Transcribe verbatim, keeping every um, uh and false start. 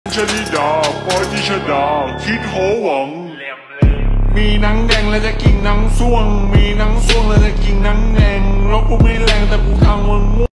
ชลิดาปอยที่ชดาคิดโหวังมีหนังแดงแล้วจะกินหนังส่วงมีหนังส่วงแล้วจะกินหนังแดงแล้วกูไม่แรงแต่กูทางมึง